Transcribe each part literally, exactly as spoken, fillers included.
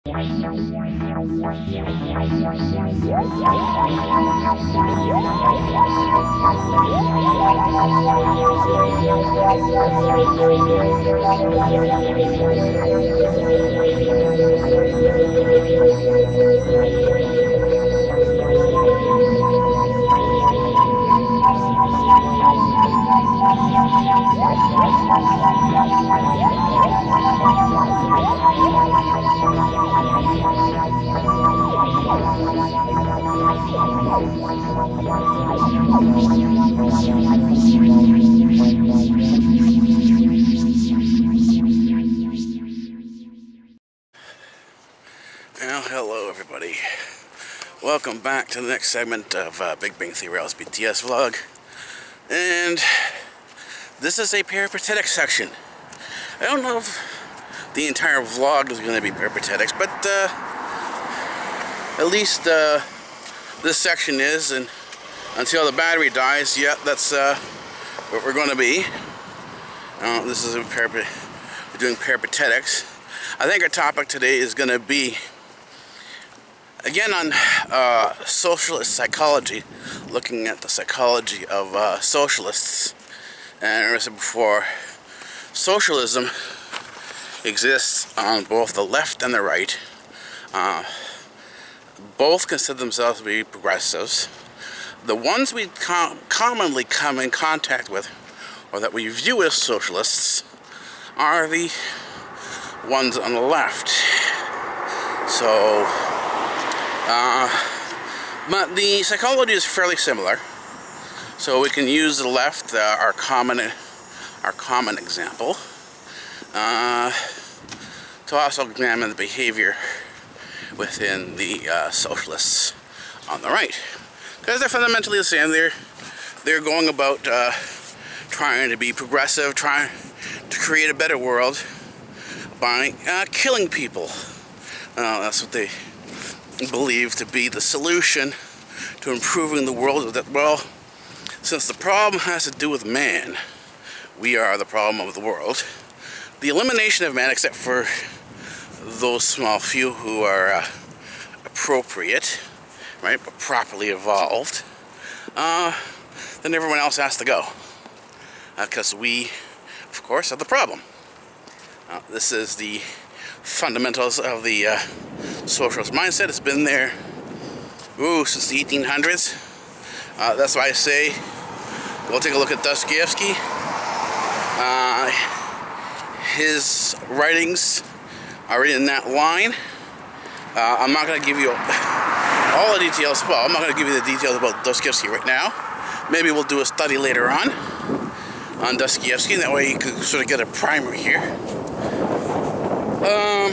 Well, hello everybody. Welcome back to the next segment of uh, Big Bang Theory L S B T S vlog. And this is a peripatetic section. I don't know if the entire vlog is going to be peripatetics, but uh, at least uh, this section is, and until the battery dies, yeah, that's uh, what we're going to be. Uh, this is a peripa we're doing peripatetics. I think our topic today is going to be again on uh, socialist psychology, looking at the psychology of uh, socialists. And as I said before, socialism exists on both the left and the right. Uh, both consider themselves to be progressives. The ones we com commonly come in contact with, or that we view as socialists, are the ones on the left. So, uh, but the psychology is fairly similar. So we can use the left, uh, our common, our common example, uh, to also examine the behavior within the uh, socialists on the right, because they're fundamentally the same. They're they're going about uh, trying to be progressive, trying to create a better world by uh, killing people. Uh, that's what they believe to be the solution to improving the world. That, well, since the problem has to do with man, we are the problem of the world. The elimination of man, except for those small few who are uh, appropriate, right, but properly evolved, uh, then everyone else has to go. Because uh, we, of course, are the problem. Uh, this is the fundamentals of the uh, socialist mindset. It's been there ooh, since the eighteen hundreds. Uh, that's why I say, we'll take a look at Dostoevsky. Uh, his writings are in that line. Uh, I'm not going to give you all the details. Well, I'm not going to give you the details about Dostoevsky right now. Maybe we'll do a study later on on Dostoevsky. That way you can sort of get a primer here. Um,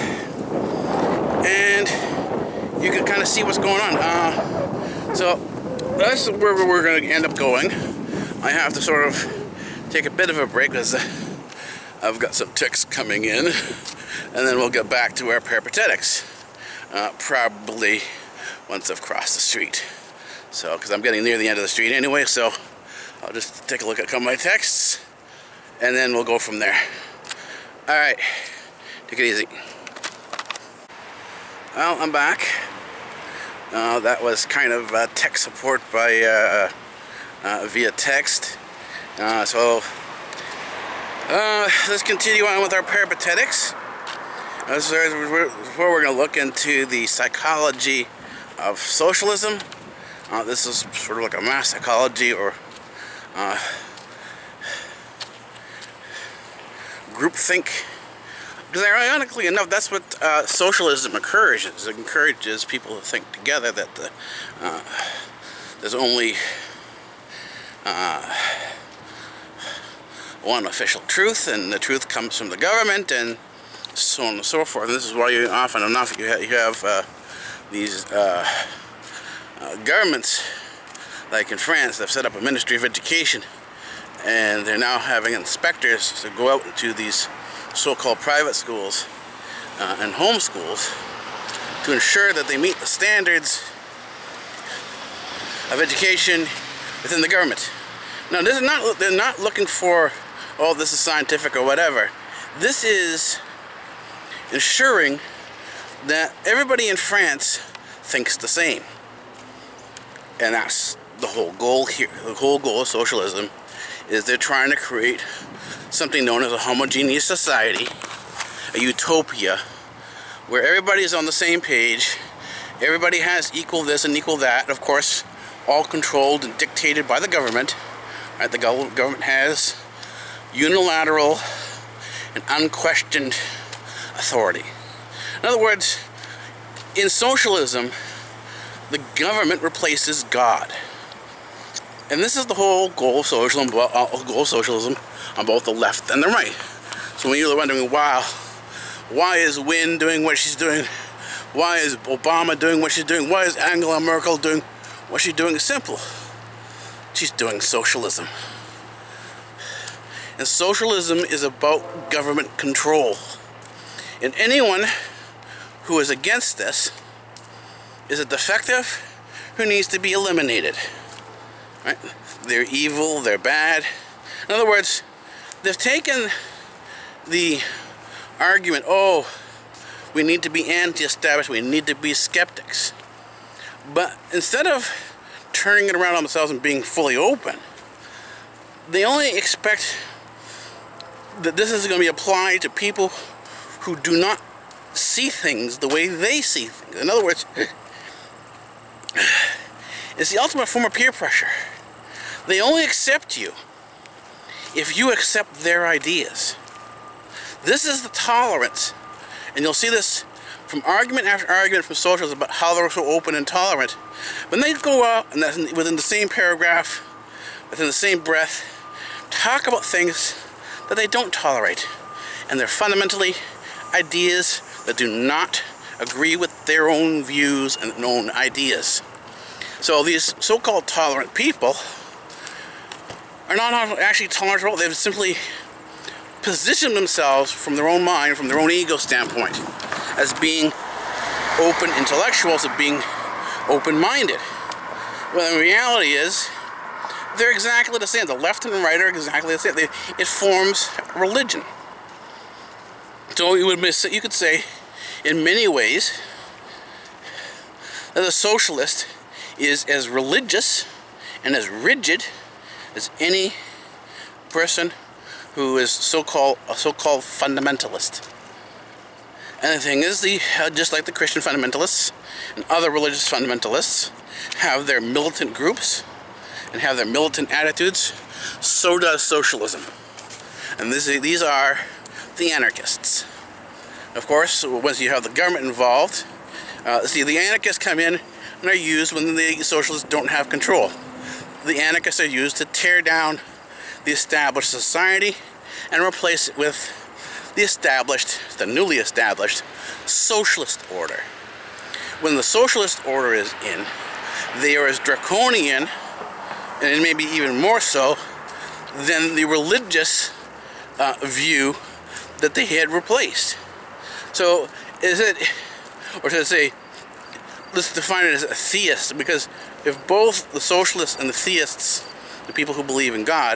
and you can kind of see what's going on. Uh, so that's where we're going to end up going. I have to sort of take a bit of a break because I've got some ticks coming in, and then we'll get back to our peripatetics, uh, probably once I've crossed the street. So, because I'm getting near the end of the street anyway, so I'll just take a look at a couple of my texts, and then we'll go from there. All right, take it easy. Well, I'm back. Uh, that was kind of uh, tech support by uh, uh, via text. Uh, so uh, let's continue on with our peripatetics. Uh, so where we're going to look into the psychology of socialism. Uh, this is sort of like a mass psychology or uh, groupthink. Because ironically enough, that's what uh, socialism encourages. It encourages people to think together that the, uh, there's only uh, one official truth, and the truth comes from the government, and so on and so forth. And this is why you often enough you, ha you have uh, these uh, uh, governments, like in France, they've set up a Ministry of Education, and they're now having inspectors to go out into these so-called private schools uh, and home schools to ensure that they meet the standards of education within the government. Now, this is not, they're not looking for, oh, this is scientific or whatever. This is ensuring that everybody in France thinks the same. And that's the whole goal here. The whole goal of socialism is they're trying to create something known as a homogeneous society, a utopia, where everybody is on the same page, everybody has equal this and equal that, of course, all controlled and dictated by the government. Right? The government has unilateral and unquestioned authority. In other words, in socialism, the government replaces God. And this is the whole goal of socialism, goal of socialism on both the left and the right. So when you're wondering, wow, why is Wynne doing what she's doing? Why is Obama doing what she's doing? Why is Angela Merkel doing what she's doing? It's simple. She's doing socialism. And socialism is about government control. And anyone who is against this is a defective who needs to be eliminated. Right? They're evil, they're bad. In other words, they've taken the argument, oh, we need to be anti-establishment, we need to be skeptics. But instead of turning it around on themselves and being fully open, they only expect that this is going to be applied to people who do not see things the way they see things. In other words, it's the ultimate form of peer pressure. They only accept you if you accept their ideas. This is the tolerance. And you'll see this from argument after argument from socialists about how they're so open and tolerant. When they go out and within the same paragraph, within the same breath, talk about things that they don't tolerate. And they're fundamentally ideas that do not agree with their own views and own ideas. So these so-called tolerant people are not actually tolerant at all. They've simply positioned themselves from their own mind, from their own ego standpoint, as being open intellectuals, of being open-minded. Well, the reality is, they're exactly the same. The left and the right are exactly the same. They, it forms religion. So you would miss, you could say, in many ways, that a socialist is as religious and as rigid as any person who is so-called a so-called fundamentalist. And the thing is, the uh, just like the Christian fundamentalists and other religious fundamentalists have their militant groups and have their militant attitudes, so does socialism. And this, these are the anarchists. Of course, once you have the government involved, uh, see, the anarchists come in and are used when the socialists don't have control. The anarchists are used to tear down the established society and replace it with the established, the newly established socialist order. When the socialist order is in, they are as draconian, and maybe even more so, than the religious uh, view that they had replaced. So, is it, or should I say, let's define it as a theist, because if both the socialists and the theists, the people who believe in God,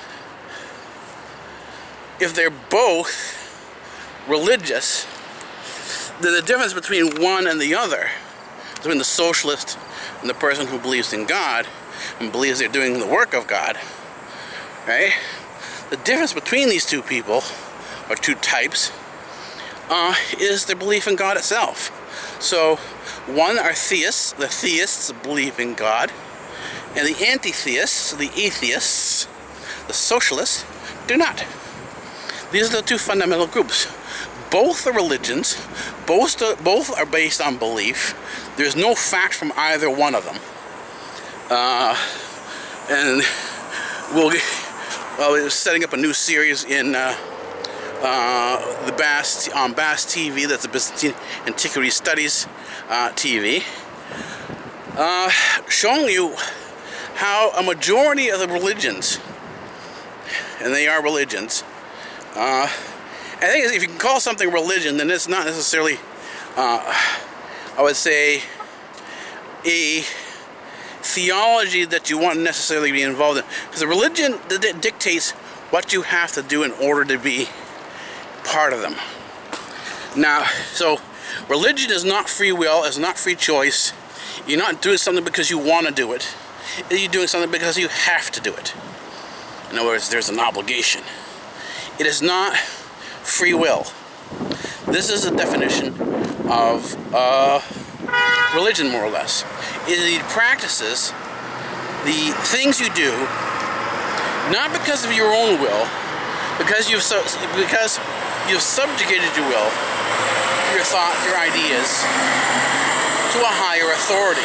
if they're both religious, then the difference between one and the other, between the socialist and the person who believes in God and believes they're doing the work of God, right? The difference between these two people, or two types, uh, is their belief in God itself. So, one are theists, the theists believe in God, and the anti-theists, the atheists, the socialists, do not. These are the two fundamental groups. Both are religions, both are, both are based on belief. There's no fact from either one of them. Uh, and we'll get, well, we're setting up a new series in uh, uh, the Bass, on Bass T V, that's the Byzantine Antiquity Studies uh, T V, uh, showing you how a majority of the religions, and they are religions, uh, I think if you can call something religion, then it's not necessarily, uh, I would say, a theology that you want to necessarily be involved in. Because the religion that dictates what you have to do in order to be part of them. Now, so Religion is not free will, it's not free choice. You're not doing something because you want to do it. You're doing something because you have to do it. In other words, there's an obligation. It is not free will. This is a definition of uh, religion, more or less. It practices the things you do not because of your own will, because you've so, because you've subjugated your will, your thought, your ideas to a higher authority.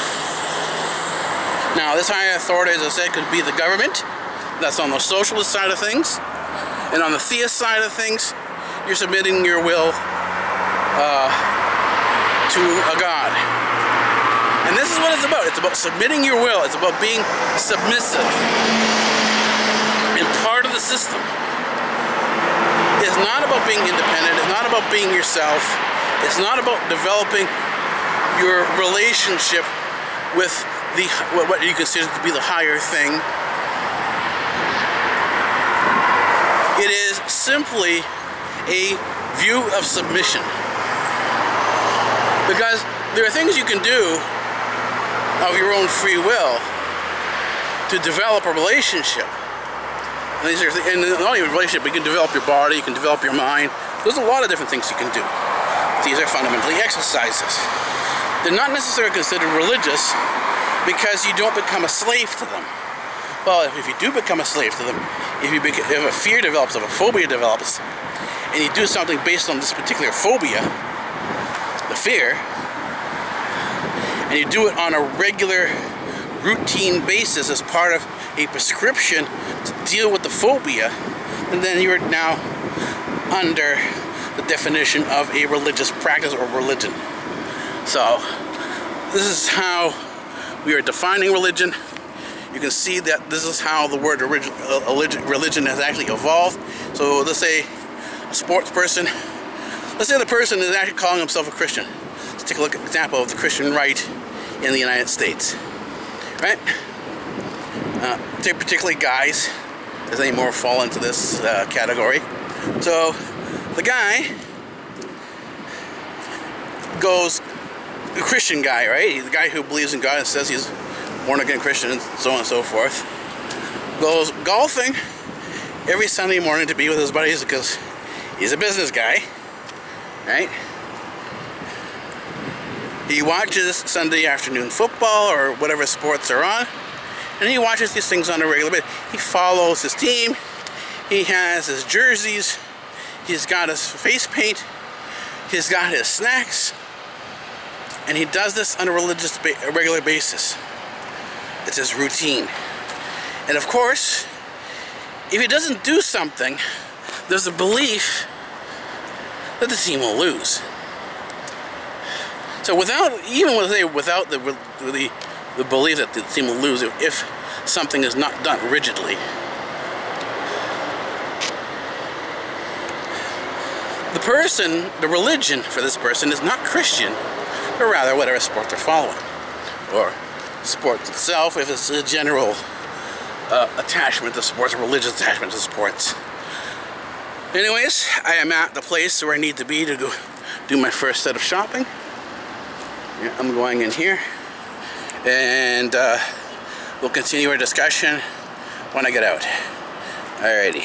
Now, this higher authority, as I said, could be the government. That's on the socialist side of things, and on the theist side of things, you're submitting your will uh, to a god. And this is what it's about. It's about submitting your will. It's about being submissive and part of the system. It's not about being independent. It's not about being yourself. It's not about developing your relationship with the what you consider to be the higher thing. It is simply a view of submission. Because there are things you can do of your own free will to develop a relationship. And, these are, and not only a relationship, but you can develop your body, you can develop your mind. There's a lot of different things you can do. These are fundamentally exercises. They're not necessarily considered religious because you don't become a slave to them. Well, if you do become a slave to them, if, you beca if a fear develops, if a phobia develops, and you do something based on this particular phobia, the fear, and you do it on a regular, routine basis as part of a prescription to deal with the phobia, and then you're now under the definition of a religious practice or religion. So, this is how we are defining religion. You can see that this is how the word religion has actually evolved. So, let's say a sports person, let's say the person is actually calling himself a Christian. Let's take a look at an example of the Christian right in the United States. Right? Uh, particularly guys, as they more fall into this uh, category. So, the guy goes, a Christian guy, right? He's the guy who believes in God and says he's born again Christian and so on and so forth. Goes golfing every Sunday morning to be with his buddies because he's a business guy, right? He watches Sunday afternoon football or whatever sports are on, and he watches these things on a regular basis. He follows his team, he has his jerseys, he's got his face paint, he's got his snacks, and he does this on a religious, ba a regular basis. It's his routine. And of course, if he doesn't do something, there's a belief that the team will lose. So without, even without the, the, the belief that the team will lose if, if something is not done rigidly, the person, the religion for this person is not Christian, but rather whatever sport they're following. Or sports itself, if it's a general uh, attachment to sports, a religious attachment to sports. Anyways, I am at the place where I need to be to go do my first set of shopping. Yeah, I'm going in here, and uh, we'll continue our discussion when I get out. Alrighty.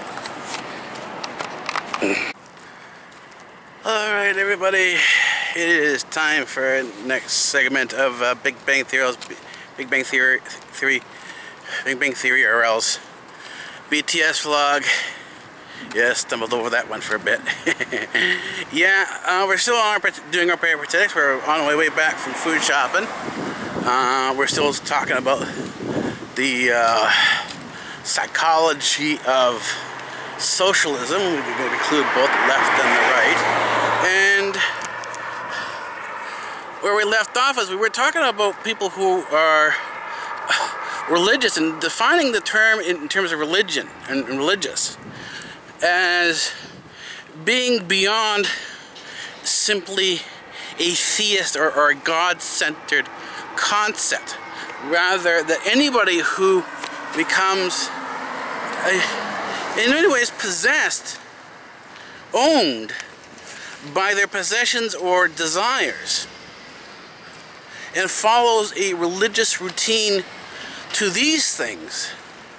Alright, everybody, it is time for next segment of uh, Big Bang Theory, Big Bang Theory, Theory, Big Bang Theory, or else B T S vlog. Yeah, stumbled over that one for a bit. Yeah, uh, we're still on our, doing our peripatetic. We're on our way back from food shopping. Uh, we're still talking about the uh, psychology of socialism. We can include both the left and the right. And where we left off is we were talking about people who are religious and defining the term in terms of religion and religious as being beyond simply a theist or, or a God-centered concept. Rather, that anybody who becomes uh, in many ways possessed, owned by their possessions or desires and follows a religious routine to these things,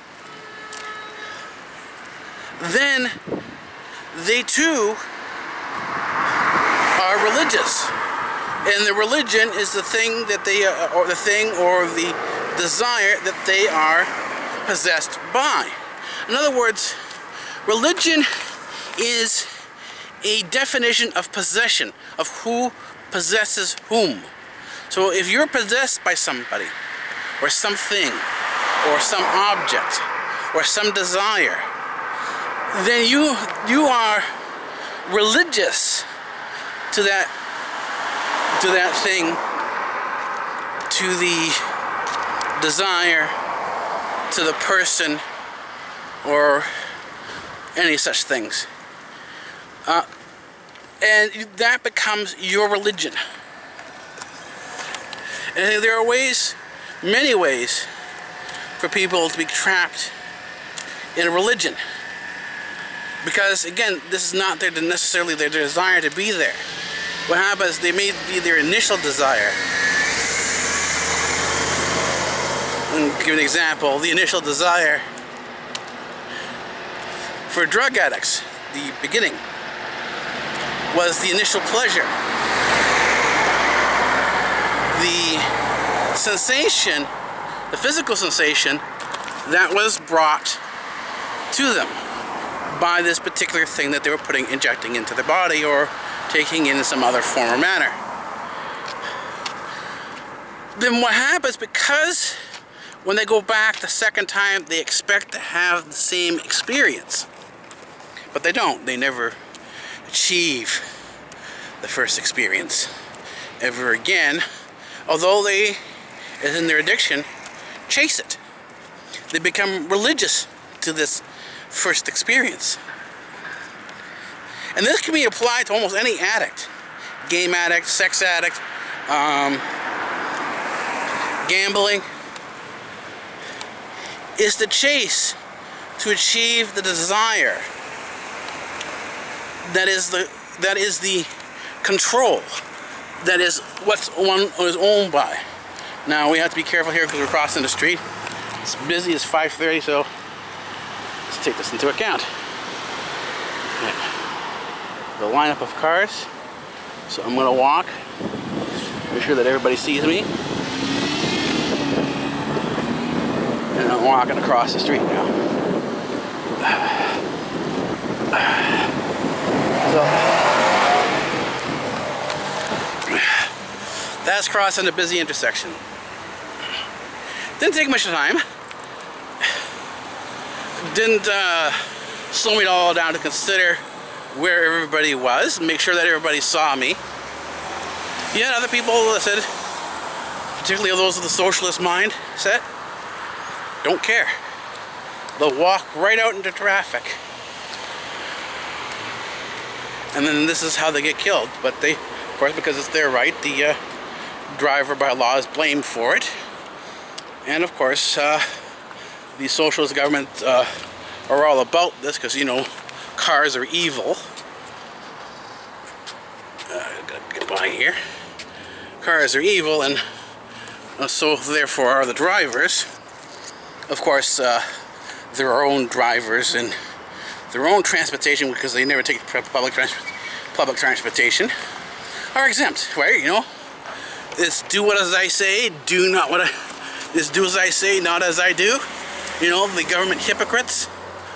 then they too are religious. And the religion is the thing that they, uh, or the thing or the desire that they are possessed by. In other words, religion is a definition of possession, of who possesses whom. So if you're possessed by somebody, or something, or some object, or some desire, then you you are religious to that to that thing, to the desire, to the person, or any such things. Uh, and that becomes your religion. And there are ways, many ways, for people to be trapped in a religion. Because again, this is not their, necessarily their desire to be there. What happens, they may be their initial desire. I'll give an example. The initial desire for drug addicts, the beginning, was the initial pleasure. The sensation, the physical sensation that was brought to them by this particular thing that they were putting, injecting into their body or taking in some other form or manner. Then what happens, because when they go back the second time, they expect to have the same experience. But they don't. They never achieve the first experience ever again, although they, as in their addiction, chase it. They become religious to this first experience. And this can be applied to almost any addict. Game addict, sex addict, um, gambling. Is the chase to achieve the desire that is the that is the control, that is what one is owned by. Now we have to be careful here because we're crossing the street. It's busy, it's five thirty, so let's take this into account. The lineup of cars, so I'm going to walk, make sure that everybody sees me, and I'm walking across the street now. So, that's crossing a busy intersection. Didn't take much time. Didn't uh, slow me all down to consider where everybody was, make sure that everybody saw me. You had other people that said, particularly those with the socialist mindset, don't care. They'll walk right out into traffic. And then this is how they get killed. But they, of course, because it's their right, the uh, driver by law is blamed for it. And of course, uh, the socialist government uh, are all about this because, you know, cars are evil. Uh, gotta get by here. Cars are evil, and uh, so therefore are the drivers. Of course, uh, their own drivers and their own transportation, because they never take public trans public transportation, are exempt, right? You know, it's do what as I say, do not what I. It's do as I say, not as I do. You know, the government hypocrites.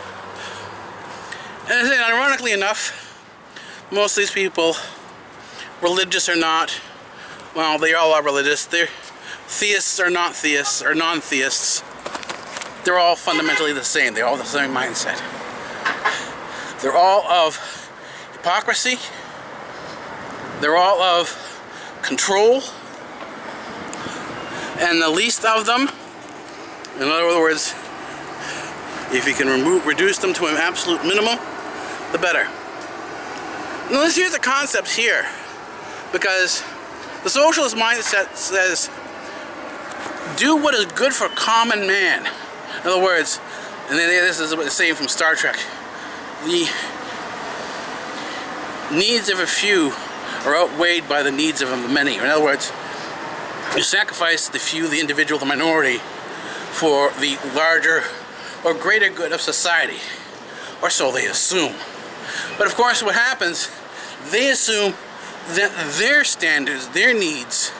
And ironically enough, most of these people, religious or not, well, they all are religious. They're theists or not theists or non-theists. They're all fundamentally the same. They're all the same mindset. They're all of hypocrisy. They're all of control. And the least of them, in other words, if you can remove, reduce them to an absolute minimum, the better. Now let's use the concepts here, because the socialist mindset says, do what is good for common man. In other words, and then this is what it's saying from Star Trek, the needs of a few are outweighed by the needs of the many. In other words, you sacrifice the few, the individual, the minority, for the larger or greater good of society, or so they assume. But of course what happens, they assume that their standards, their needs,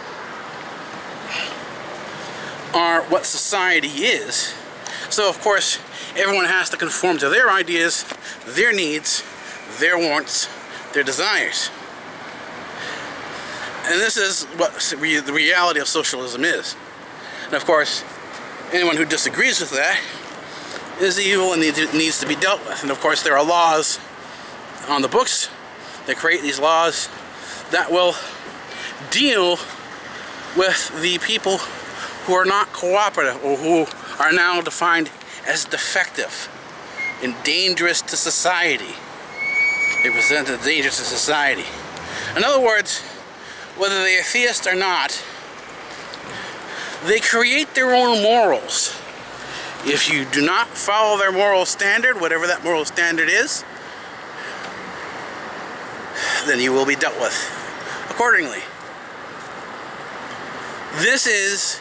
are what society is. So of course everyone has to conform to their ideas, their needs, their wants, their desires. And this is what the reality of socialism is. And of course, anyone who disagrees with that is evil and needs to be dealt with. And of course, there are laws on the books that create these laws that will deal with the people who are not cooperative, or who are now defined as defective and dangerous to society. They present as dangerous to society. In other words, whether they are theists or not, they create their own morals. If you do not follow their moral standard, whatever that moral standard is, then you will be dealt with accordingly. This is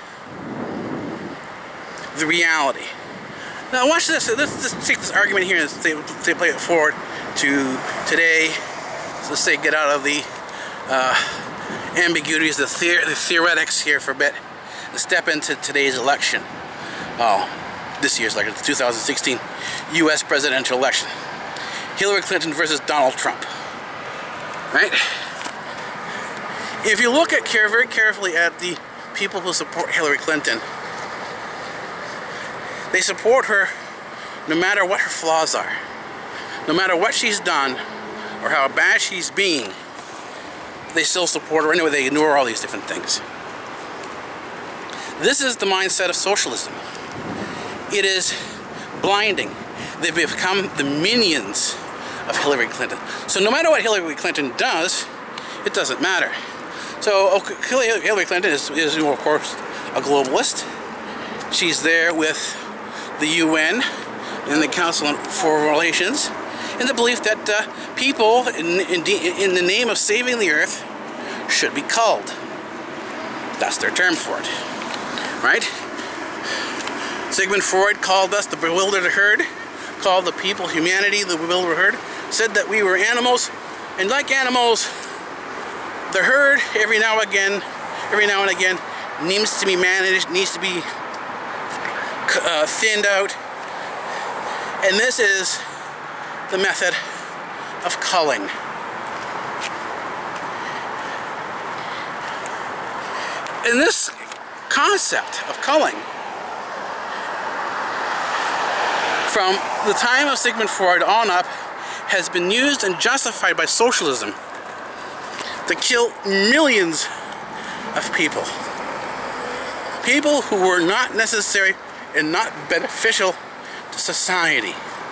the reality. Now watch this. Let's just take this argument here and say, say play it forward to today. So let's say get out of the uh, ambiguities, the, the the theoretics here for a bit, and step into today's election. Oh, this year's election, the two thousand sixteen U S presidential election. Hillary Clinton versus Donald Trump. Right? If you look at care very carefully at the people who support Hillary Clinton, they support her no matter what her flaws are, no matter what she's done or how bad she's being. They still support her anyway. They ignore all these different things. This is the mindset of socialism. It is blinding. They've become the minions of Hillary Clinton. So no matter what Hillary Clinton does, it doesn't matter. So okay, Hillary Clinton is, is, of course, a globalist. She's there with the U N and the Council on Foreign Relations, in the belief that uh, people, in, in, in the name of saving the earth, should be culled. That's their term for it, right? Sigmund Freud called us the bewildered herd, called the people, humanity, the bewildered herd, said that we were animals, and like animals, the herd, every now and again, every now and again, needs to be managed, needs to be uh, thinned out, and this is the method of culling. And this concept of culling, from the time of Sigmund Freud on up, has been used and justified by socialism to kill millions of people. People who were not necessary and not beneficial to society.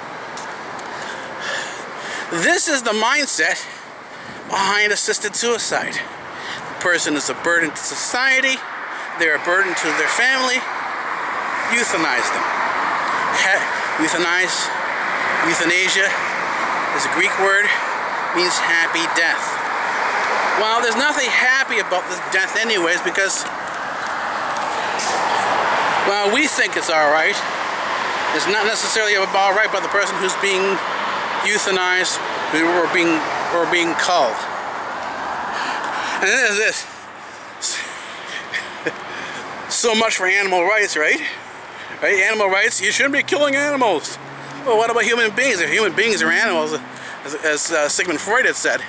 This is the mindset behind assisted suicide. The person is a burden to society, they're a burden to their family. Euthanize them. Ha euthanize, euthanasia is a Greek word, means happy death. Well, there's nothing happy about this death anyways, because, well, we think it's alright. It's not necessarily about right by the person who's being euthanized or being or being culled. And then there's this. So much for animal rights, right? Right? Animal rights, you shouldn't be killing animals. Well, what about human beings? If human beings are animals, as, as uh, Sigmund Freud had said,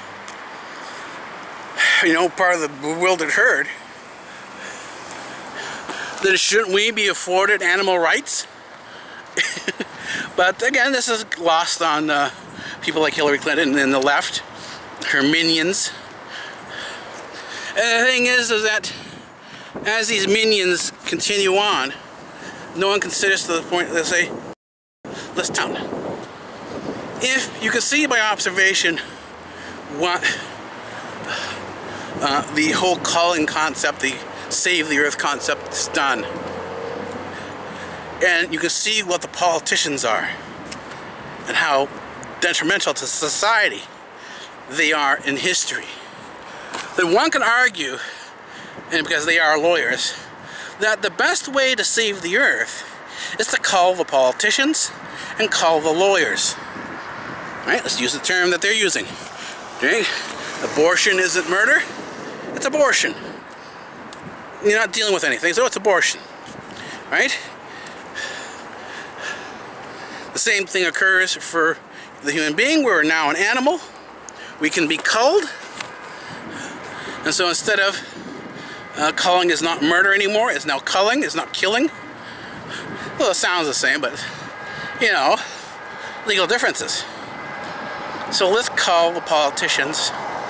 you know, part of the bewildered herd, then shouldn't we be afforded animal rights? But again, this is lost on uh, people like Hillary Clinton and the left, her minions. And the thing is, is that as these minions continue on, no one considers to the point that they say, let's count. If you can see by observation what uh, the whole culling concept, the save the earth concept is done, and you can see what the politicians are and how detrimental to society they are in history. Then one can argue, and because they are lawyers, that the best way to save the earth is to call the politicians and call the lawyers. Right? Let's use the term that they're using. Right? Abortion isn't murder, it's abortion. You're not dealing with anything, so it's abortion. Right? The same thing occurs for the human being. We're now an animal. We can be culled. And so instead of uh, culling is not murder anymore, it's now culling, it's not killing. Well, it sounds the same, but, you know, legal differences. So let's call the politicians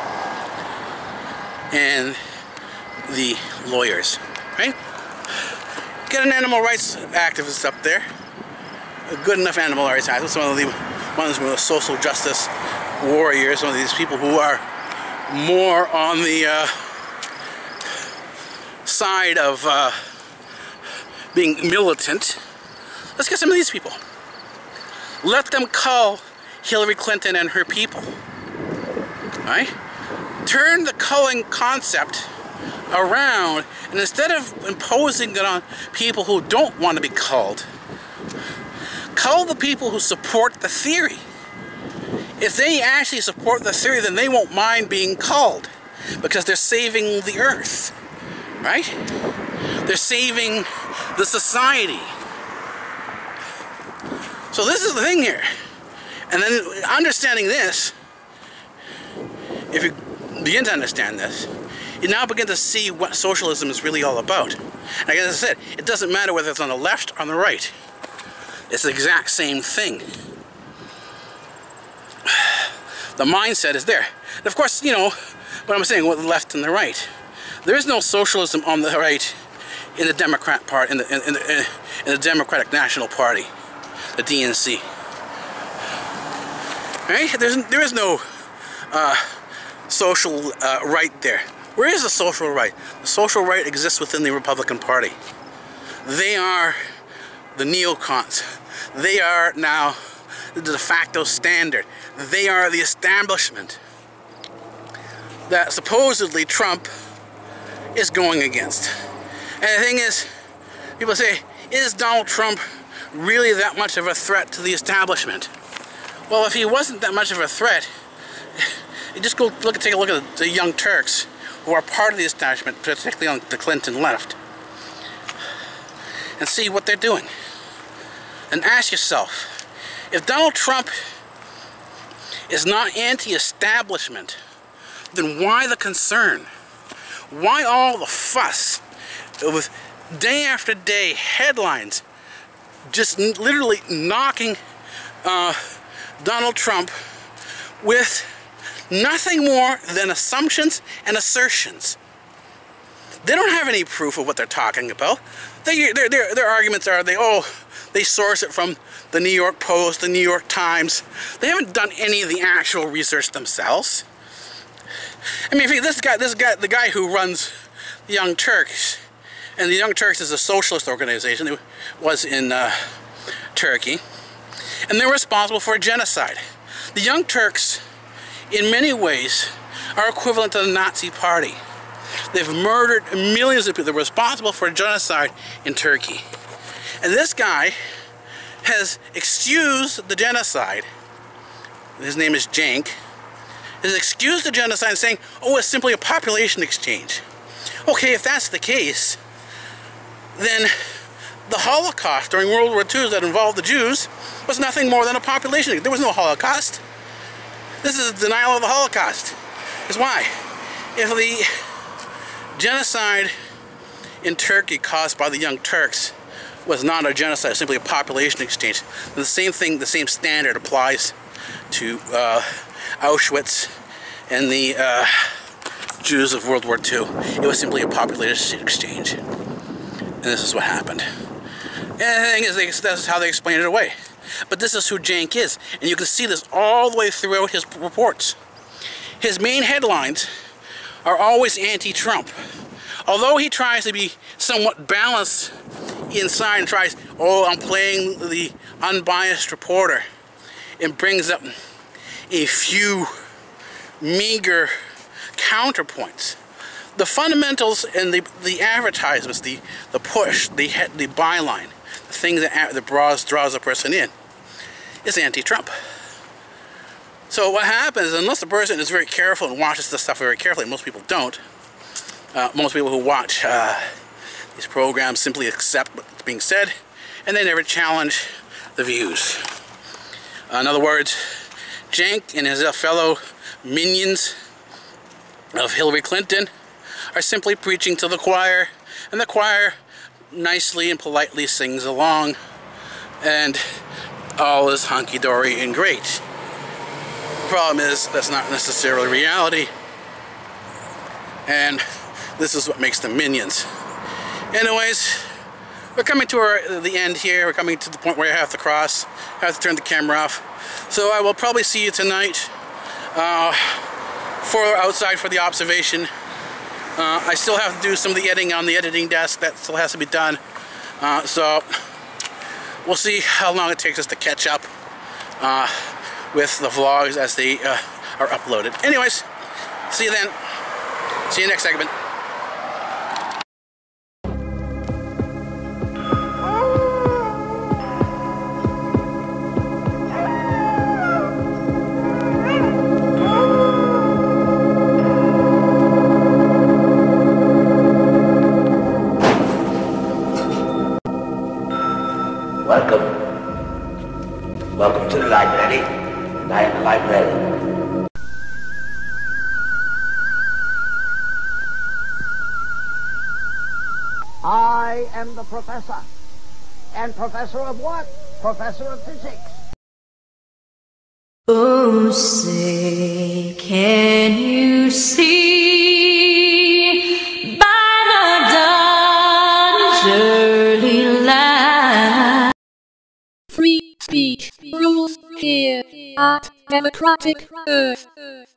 and the lawyers, right? Get an animal rights activist up there. A good enough animal rights activist, one of the ones with the social justice warriors, one of these people who are more on the uh, side of uh, being militant. Let's get some of these people. Let them call Hillary Clinton and her people. Right? Turn the culling concept around, and instead of imposing it on people who don't want to be culled, cull the people who support the theory. If they actually support the theory, then they won't mind being culled, because they're saving the earth. Right? They're saving the society. So this is the thing here. And then understanding this, if you begin to understand this, you now begin to see what socialism is really all about. And like I said, it doesn't matter whether it's on the left or on the right. It's the exact same thing. The mindset is there. And of course, you know, what I'm saying, with the left and the right. There is no socialism on the right in the Democrat Party, in the, in, in the, in the Democratic National Party, the D N C. Right? There's, there is no uh, social uh, right there. Where is the social right? The social right exists within the Republican Party. They are the neocons. They are now the de facto standard. They are the establishment that supposedly Trump is going against. And the thing is, people say, is Donald Trump really that much of a threat to the establishment? Well, if he wasn't that much of a threat, you just go look, take a look at the Young Turks, who are part of the establishment, particularly on the Clinton left, and see what they're doing. And ask yourself, if Donald Trump is not anti-establishment, then why the concern? Why all the fuss with day after day headlines just literally knocking uh, Donald Trump with nothing more than assumptions and assertions? They don't have any proof of what they're talking about. They, their, their, their arguments are, they oh, they source it from the New York Post, the New York Times. They haven't done any of the actual research themselves. I mean, if you, this guy, this guy, the guy who runs the Young Turks, and the Young Turks is a socialist organization. It was in uh, Turkey, and they're responsible for a genocide. The Young Turks, in many ways, are equivalent to the Nazi Party. They've murdered millions of people. They're responsible for a genocide in Turkey. And this guy has excused the genocide. His name is Cenk. Has excused the genocide, saying, oh, it's simply a population exchange. Okay, if that's the case, then the Holocaust during World War Two that involved the Jews was nothing more than a population. There was no Holocaust. This is a denial of the Holocaust. That's why. If the genocide in Turkey caused by the Young Turks was not a genocide, simply a population exchange, then the same thing, the same standard applies to uh, Auschwitz and the uh, Jews of World War Two. It was simply a population exchange. And this is what happened. And the thing is, they, that's how they explain it away. But this is who Cenk is. And you can see this all the way throughout his reports. His main headlines are always anti-Trump. Although he tries to be somewhat balanced inside and tries, oh, I'm playing the unbiased reporter, and brings up a few meager counterpoints. The fundamentals and the, the advertisements, the, the push, the, the byline, the thing that, that draws, draws a person in, is anti-Trump. So what happens, unless the person is very careful and watches this stuff very carefully, most people don't, uh, most people who watch uh, these programs simply accept what's being said, and they never challenge the views. Uh, in other words, Cenk and his fellow minions of Hillary Clinton are simply preaching to the choir, and the choir nicely and politely sings along, and all is hunky-dory and great. The problem is, that's not necessarily reality, and this is what makes them minions. Anyways, we're coming to our, the end here. We're coming to the point where I have to cross. I have to turn the camera off. So I will probably see you tonight uh, for outside for the observation. Uh, I still have to do some of the editing on the editing desk. That still has to be done. Uh, so we'll see how long it takes us to catch up uh, with the vlogs as they uh, are uploaded. Anyways, see you then. See you next segment. Welcome. Welcome to the library, and I am the librarian. I am the professor. And professor of what? Professor of physics. Oh, say, can you see by the dawn's early light? Free speech rules here at Democratic Earth.